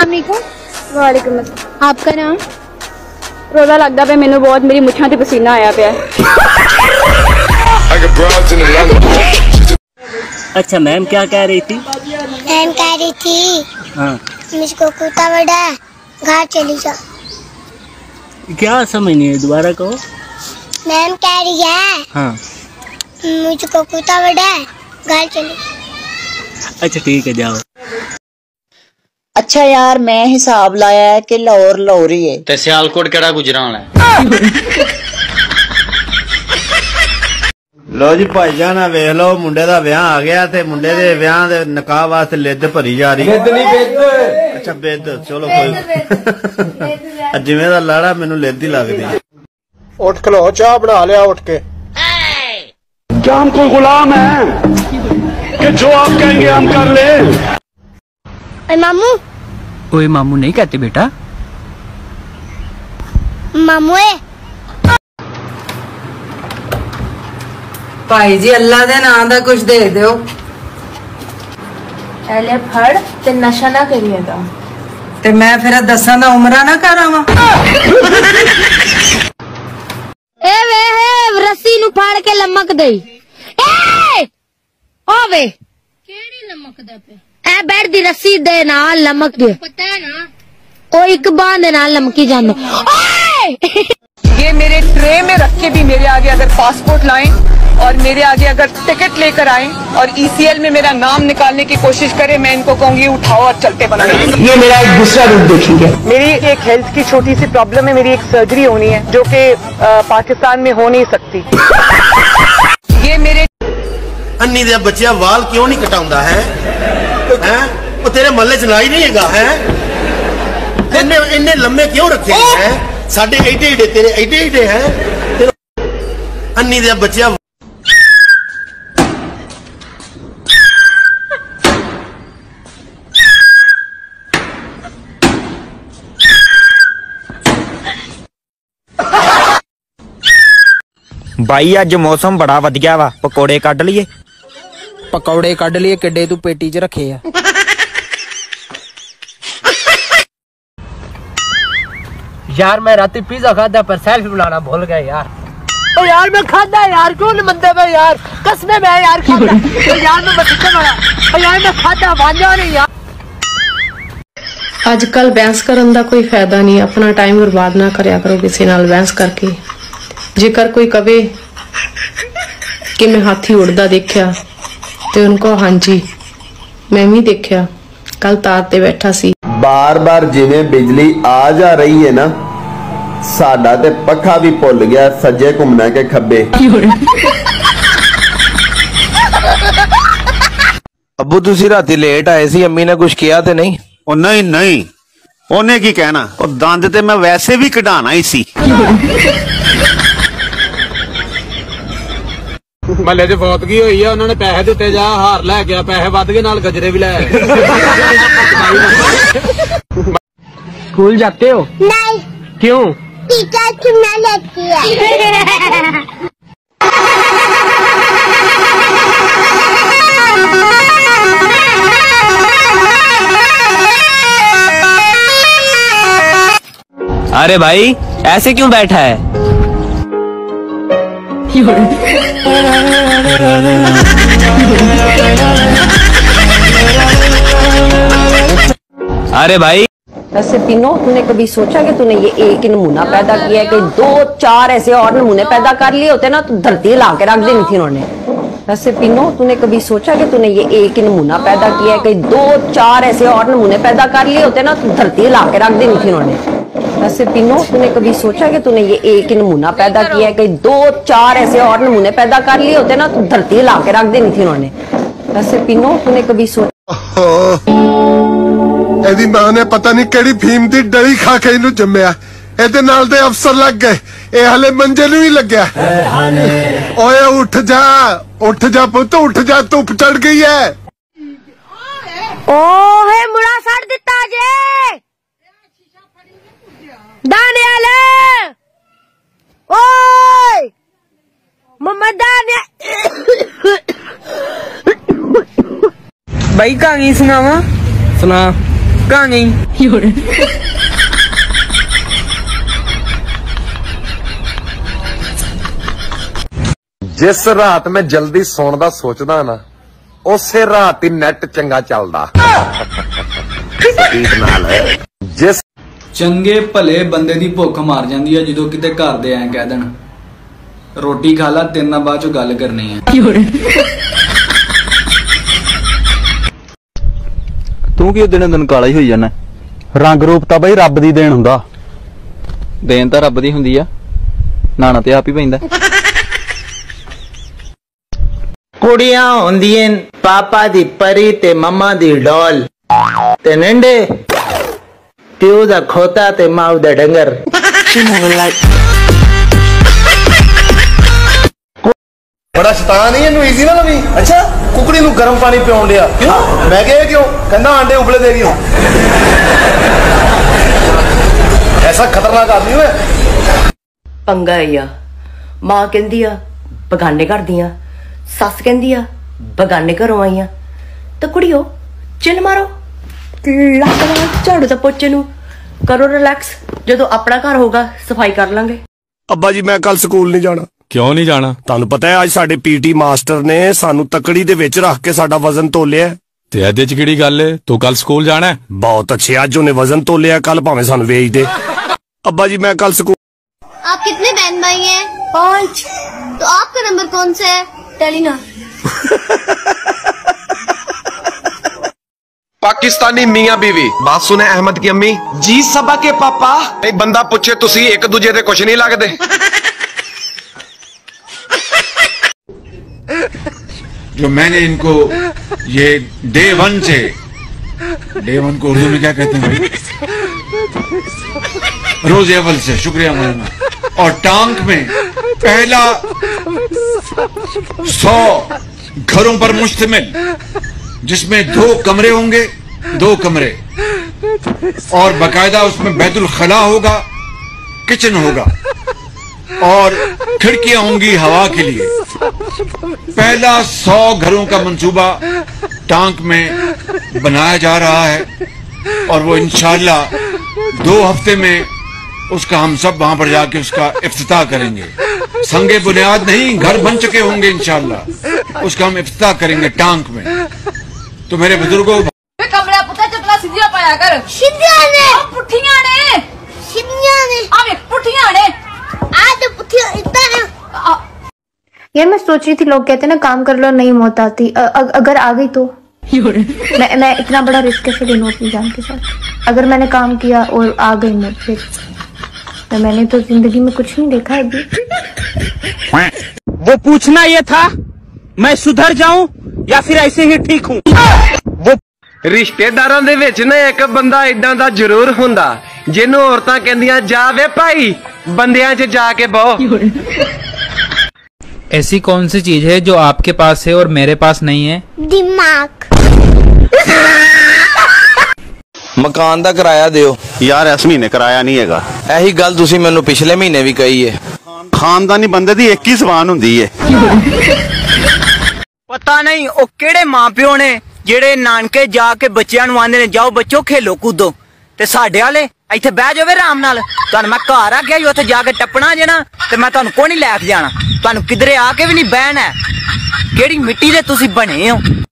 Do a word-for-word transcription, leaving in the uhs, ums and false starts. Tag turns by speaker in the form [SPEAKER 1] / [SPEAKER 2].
[SPEAKER 1] वालेकुम अस्सलाम।
[SPEAKER 2] आपका नाम?
[SPEAKER 1] रोजा लगता पे मैनू बहुत, मेरी मुछां ते पसीना आया पे।
[SPEAKER 3] अच्छा मैम क्या कह रही थी?
[SPEAKER 4] मैम कह रही थी
[SPEAKER 3] हाँ
[SPEAKER 4] मुझको कुत्ता बड़ा है, घर चली जा।
[SPEAKER 3] क्या समझ नहीं है, दोबारा कहो।
[SPEAKER 4] मैम कह रही है
[SPEAKER 3] हाँ
[SPEAKER 4] मुझको कुत्ता बड़ा है, घर चली।
[SPEAKER 3] अच्छा ठीक है जाओ।
[SPEAKER 5] अच्छा यार मैं हिसाब लाया है कि लाहौर लाहौर ही है
[SPEAKER 6] ते सियालकोट केड़ा गुजरान है।
[SPEAKER 7] लो जी भाईजान वेख लो मुंडे दा ब्याह आ गया ते मुंडे दे ब्याह दे निकाह वास्ते लिद्द भरी जा रही। लिद्द नहीं बेद। अच्छा बेद चलो कोई जिवें दा लाड़ा मैनू लिद्द ही लगदी।
[SPEAKER 8] उठ खलो चाह बना लिया उठ के।
[SPEAKER 9] क्या हम कोई गुलाम है कि जो आप कहेंगे हम कर ले?
[SPEAKER 4] ओए मामू।
[SPEAKER 3] ओए मामू नहीं कहते बेटा।
[SPEAKER 4] मामू है।
[SPEAKER 10] भाई जी अल्लाह दे नाम दा कुछ दे दो।
[SPEAKER 2] पहले फड़ ते नशा ना करिए दा।
[SPEAKER 10] ते मैं फिर दसा दा उमरा ना करावा।
[SPEAKER 2] ए वे हे रस्सी नु फाड़ के लमक दई। ए ओ वे केड़ी लमक दे पे? ए बैठ दी रस्सी दे नाल लमक दे। पता है ना ओ एक बांध दे नाल लमकी जांदा। ओए
[SPEAKER 10] ये मेरे ट्रे में रख के भी मेरे आगे अगर पासपोर्ट लाएं और मेरे आगे अगर टिकट लेकर आएं और ईसीएल में मेरा नाम निकालने की कोशिश करें, मैं इनको कहूंगी उठाओ और चलते बनाओ।
[SPEAKER 9] ये मेरा एक दूसरा रूप देखेंगे।
[SPEAKER 10] मेरी एक हेल्थ की छोटी सी प्रॉब्लम है, मेरी एक सर्जरी होनी है जो कि पाकिस्तान में हो नहीं सकती। ये मेरे
[SPEAKER 7] अन्नी दे बच्चिया वाल क्यों नहीं कटाउंदा है? हैं वो तेरे महल्ले च लाई नहीं हैगा है? इन्ने इन्ने लम्बे क्यों रखे हैं? साडे एडे एडे तेरे एडे एडे हैं। अन्नी दे बच्चिया
[SPEAKER 11] भाई अज मौसम बड़ा वधिया वा, पकौड़े कढ़ लीए।
[SPEAKER 12] पकौड़े कढ़ लिए किड्डे तू पेटी च रखे आ। यार मैं राती पिज्जा खादा पर सेल्फी बनाना भूल गया यार। ओ यार मैं खादा यार, क्यों नहीं मंदे में यार, कसमे में यार खादा। ओ यार मैं मस्जिद में ओ यार मैं खादा वांजा नहीं यार।
[SPEAKER 13] अजकल बहस करन दा कोई फायदा नहीं, अपना टाइम बर्बाद ना करया करो किसी नाल बहस करके। जेकर कोई कवे कि मैं हाथी उड़दा देखा तो उनको हाँ जी मैं भी देखा, कल तार ते बैठा सी।
[SPEAKER 7] बार बार जिवें बिजली आ जा रही है ना, साडा ते पखा भी भुल गया सज्जे घूमना के खब्बे।
[SPEAKER 11] अब्बू तुसी राती लेट आए सी, अम्मी ने कुछ किया ते नहीं?
[SPEAKER 7] ओ नहीं नहीं ओने की कहना, ओ दंद ते मैं वैसे भी कढ़ाना ही सी।
[SPEAKER 8] महल्ले च फौतगी हुई है, उन्होंने पैसे दिते जा हार लै गया, पैसे वध गए नाल गजरे भी लै।
[SPEAKER 12] स्कूल जाते हो?
[SPEAKER 4] नहीं।
[SPEAKER 12] क्यों?
[SPEAKER 4] टीचर चुना लेती है।
[SPEAKER 11] अरे भाई ऐसे क्यों बैठा है? अरे भाई
[SPEAKER 14] वैसे तीनों, तूने कभी सोचा कि तूने ये एक ही नमूना पैदा किया है कि दो चार ऐसे और नमूने पैदा कर लिए होते ना तो धरती हिला के रख देनी थी उन्होंने। वैसे तीनों, तूने कभी सोचा कि तूने ये एक ही नमूना पैदा किया है कि दो चार ऐसे और नमूने पैदा कर लिए होते ना तो धरती हिला के रख देनी थी उन्होंने। वैसे तीनों, तूने कभी सोचा कि तूने ये एक ही नमूना पैदा किया है कि दो चार ऐसे और नमूने पैदा कर लिए होते ना तो धरती हिला के रख देनी थी उन्होंने। वैसे तीनों, तूने कभी सोचा
[SPEAKER 8] एदी मां ने पता नहीं केड़ी फीम दी डली खा के इनू जम्मिया, एदे नाल दे अफसर लग गए, ए हले मंजे नू ही लग्या। ओए उठ जा उठ जा पुत उठ जा, धुप चढ़ गई है।
[SPEAKER 2] ओ है मुड़ा सड़ दिता जे दाने आले। ओए मम्मा दाने
[SPEAKER 10] भाई कहानी सुनावा?
[SPEAKER 12] सुना। कहाँ गई?
[SPEAKER 11] जिस रात में जल्दी सोने दा सोचदा ना उसे रात ही नेट चंगा चलदा। स्पीड नाल जिस
[SPEAKER 15] चंगे भले बंदे दी भुख मार जांदी है जदों किते घर दे ऐ कह देन रोटी खा ला तेरे नाल बाद चों गल करनी है।
[SPEAKER 16] तू कि दिन दिन काला ही होई जाना? रंग रूप तां बई रब दी देन हुंदा। देन तां रब दी हुंदी आ, नाना ते आप ही पैंदा।
[SPEAKER 12] कुड़ियां होंदियां पापा दी परी ते मम्मा दी डॉल ते नंडे प्यो दा खोता ते माऊ दा डंगर।
[SPEAKER 7] बड़ा शैतान ही इनू इजी ना लवी। अच्छा कुकड़ी नू गर्म पानी पियाउण लिया क्यों? मैं कहा क्यों? कहना अंडे उबले दे रही हूं। ऐसा खतरनाक आदमी है।
[SPEAKER 17] पंगा है या मां कहंदी आ बगाने घर दियां, सस कहंदी आ बगाने घरों आईयां, तो कुड़ियो चिल मारो लक ला झाड़ू दा पोचे नू करो रिलैक्स, जदों अपना घर होगा सफाई कर लांगे।
[SPEAKER 7] अब्बा जी मैं कल स्कूल नहीं जाना। क्यों नहीं जाना? ਤੁਹਾਨੂੰ ਪਤਾ ਹੈ ਅੱਜ ਸਾਡੇ ਪੀਟੀ ਮਾਸਟਰ ਨੇ ਸਾਨੂੰ ਤਕੜੀ ਦੇ ਵਿੱਚ ਰੱਖ ਕੇ ਸਾਡਾ ਵਜ਼ਨ ਤੋਲਿਆ ਤੇ ਇਹਦੇ ਚ ਕਿਹੜੀ ਗੱਲ ਹੈ? ਤੂੰ ਕੱਲ ਸਕੂਲ ਜਾਣਾ ਹੈ? ਬਹੁਤ ਅੱਛੇ ਅੱਜ ਉਹਨੇ ਵਜ਼ਨ ਤੋਲਿਆ, ਕੱਲ ਭਾਵੇਂ ਸਾਨੂੰ ਵੇਚ ਦੇ। अब्बा जी मैं कल स्कूल।
[SPEAKER 4] आप कितने बहन भाई हैं? पांच। तो आपका नंबर कौन सा है? टेलीना।
[SPEAKER 11] पाकिस्तानी मियां बीवी बात सुने अहमद की अम्मी जी सबा के पापा एक बंदा पूछे तुसी एक दूजे दे कुछ नहीं लगदे।
[SPEAKER 18] जो मैंने इनको ये डे वन से डे वन को उर्दू में क्या कहते हैं भाई? रोज अव्वल से शुक्रिया मौलाना। और टांक में पहला सौ घरों पर मुश्तमिल जिसमें दो कमरे होंगे, दो कमरे और बकायदा उसमें बैतुल खला होगा, किचन होगा और खिड़कियां होंगी हवा के लिए। पहला सौ घरों का मंसूबा टांक में बनाया जा रहा है और वो इंशाल्लाह दो हफ्ते में उसका हम सब वहां पर जाके उसका इफ्तिताह करेंगे। संगे बुनियाद नहीं, घर बन चुके होंगे इंशाल्लाह, उसका हम इफ्तिताह करेंगे टांक में। तो मेरे बुजुर्गों
[SPEAKER 2] कमरा पुत्ता चपला सीधियां पाया कर। सीधियां ने पुठियां ने सीधियां ने आवे पुठियां ने आज पुठियां इतना है।
[SPEAKER 19] यार मैं सोच रही थी लोग कहते हैं ना काम कर लो नहीं मौत आती, अ, अ, अगर आ गई तो मैं मैं इतना बड़ा रिस्क कैसे लूं अपनी जान के साथ? अगर मैंने काम किया और आ गई मौत फिर तो मैंने तो जिंदगी में कुछ नहीं देखा अभी।
[SPEAKER 12] वो पूछना ये था मैं सुधर जाऊं या फिर ऐसे ही ठीक हूं? वो रिश्तेदारां दे विच ना एक बंदा इदां दा जरूर हुंदा जिन्नू औरतां कहंदियां जा वे भाई बंदियां च जाके बहो।
[SPEAKER 20] ऐसी कौन सी चीज है जो आपके पास है और मेरे पास नहीं है?
[SPEAKER 4] दिमाग।
[SPEAKER 11] मकान दा किराया दियो
[SPEAKER 21] यार इस महीने किराया नहीं हैगा।
[SPEAKER 11] यही गल तुसी मैनू पिछले महीने भी कही है।
[SPEAKER 21] खानदानी बंदे दी एक ही जबान हुंदी है।
[SPEAKER 12] पता नहीं ओ केड़े मां प्यो ने जेड़े नानके जाके बच्चियां नूं आंदे ने जाओ बच्चो खेलो कूदो ते साडे वाले इत्थे बह जावे आराम नाल। तुहानू मैं घर आ गया उत्थे जाके टप्पना जे ना ते मैं तुहानू कोई नहीं लैके जाना। तुहानू किधरे आके भी नहीं बहना है। केड़ी मिट्टी दे तुसी बने हो?